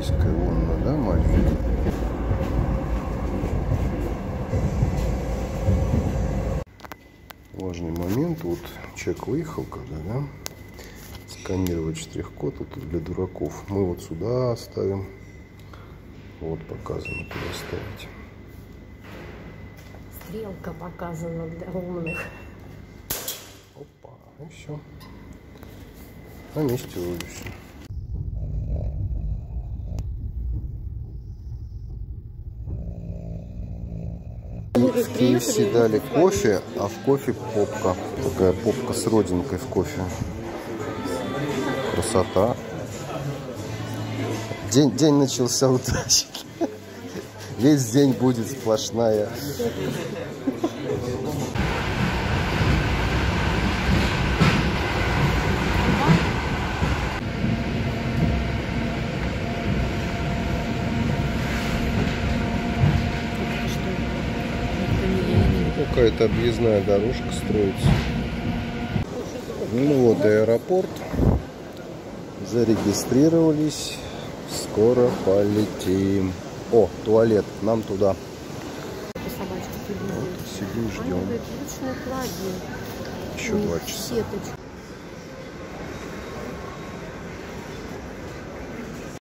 олимпийская лунна, да, маленькая? Важный момент, вот человек выехал когда, да, сканировать штрих-код, это для дураков. Мы вот сюда ставим, вот показано, куда ставить. Стрелка показана для умных. Опа, и все. На месте вроде все. В KFC дали кофе, а в кофе попка. Такая попка с родинкой в кофе. Красота. День начался удачно. Весь день будет сплошная. Какая-то объездная дорожка строится. Ну вот аэропорт. Зарегистрировались. Скоро полетим. О, туалет. Нам туда. Вот, сидим, ждем. Еще 2 часа.